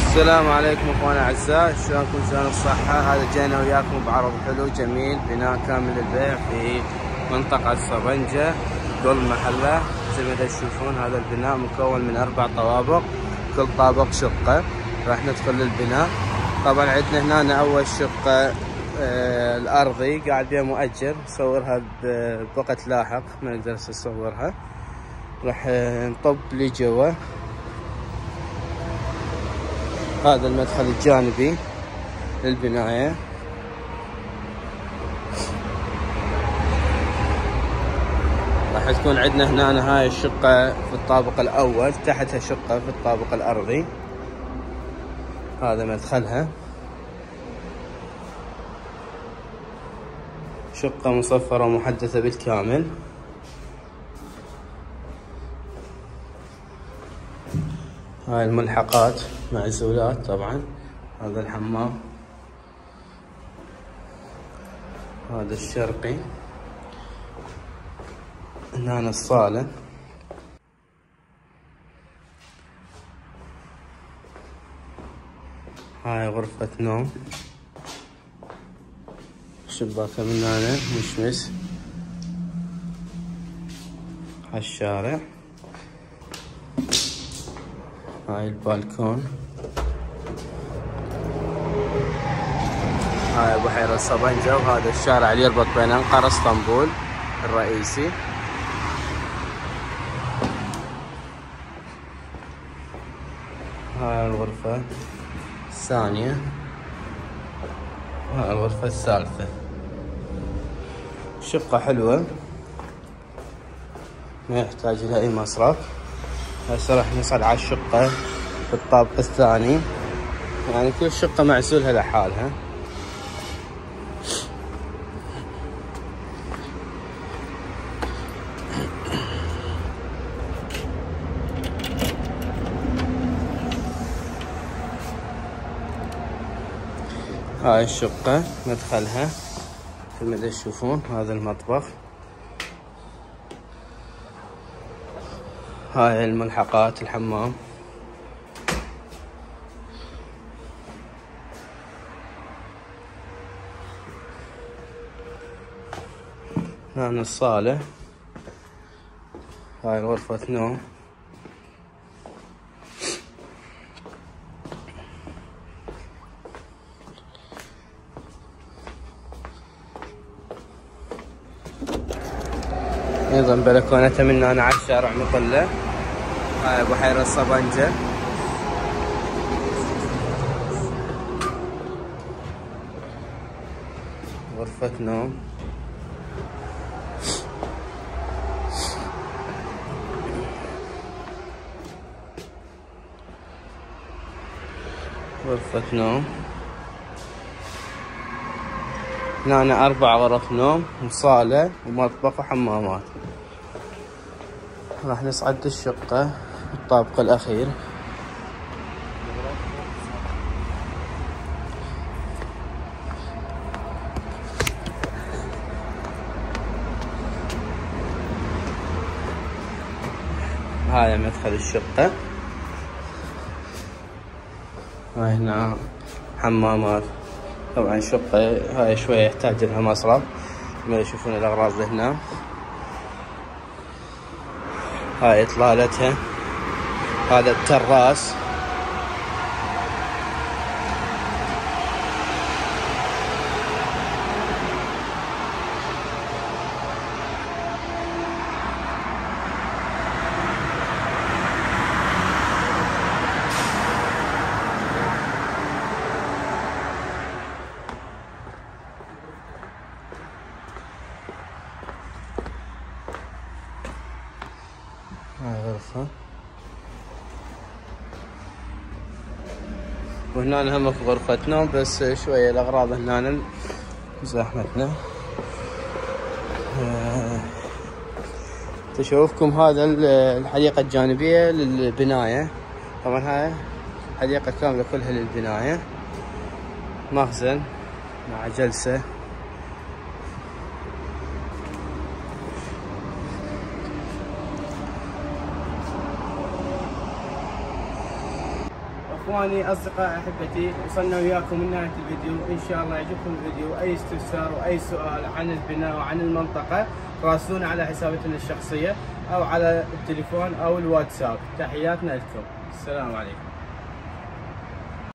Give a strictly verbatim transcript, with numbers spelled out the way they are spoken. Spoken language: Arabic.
السلام عليكم اخواني الاعزاء، شلونكم؟ شلون الصحة؟ هذا جينا وياكم بعرض حلو جميل، بناء كامل للبيع في منطقة صبنجة قل محلة. زي ما تشوفون هذا البناء مكون من اربع طوابق، كل طابق شقة. راح ندخل للبناء. طبعا عندنا هنا اول شقة آه الارضي قاعد بها مؤجر، نصورها بوقت لاحق ما نقدر نصورها. راح نطب لجوا. هذا المدخل الجانبي للبناية. راح تكون عندنا هنا هاي الشقة في الطابق الأول، تحتها شقة في الطابق الأرضي. هذا مدخلها، شقة مصفرة ومحدثة بالكامل. هاي الملحقات معزولات طبعا. هذا الحمام، هذا الشرقي، هنا الصالة. هاي غرفة نوم، شباكة من هنا مشمس هالشارع. هاي البالكون. هاي بحيرة صبنجة، وهذا الشارع اللي يربط بين أنقرة اسطنبول الرئيسي. هاي الغرفة الثانية، وهاي الغرفة الثالثة. شقة حلوة ما يحتاج لها أي مصرف. هسه راح نصعد على الشقة في الطابق الثاني، يعني كل شقة معزولها لحالها. هاي الشقة مدخلها مثل ما تشوفون. هذا المطبخ. هاي الملحقات الحمام. هنا الصالة. هاي غرفة نوم. ايضا بلكونتها من هنا على الشارع مطلة. هاي بحيرة صبنجة. غرفة نوم. غرفة نوم. هنا أربع غرف نوم وصالة ومطبخ وحمامات. راح نصعد الشقة الطابق الأخير. هذا مدخل الشقة. هاي هنا حمامات. طبعا شقة هاي شوية يحتاج لها مصرف. ما يشوفون الأغراض هنا. هاي إطلالتها. هذا التراس. هاي غرفة. وهنا هم غرفة نوم، بس شوية الأغراض هنا زحمتنا. أه تشوفكم هذا الحديقة الجانبية للبناية. طبعا هاي حديقة كاملة كلها للبناية. مخزن مع جلسة. اخواني اصدقاء احبتي، وصلنا وياكم من نهايه الفيديو. ان شاء الله يعجبكم الفيديو. اي استفسار واي سؤال عن البناء وعن المنطقه راسلونا على حساباتنا الشخصيه او على التليفون او الواتساب. تحياتنا لكم، السلام عليكم.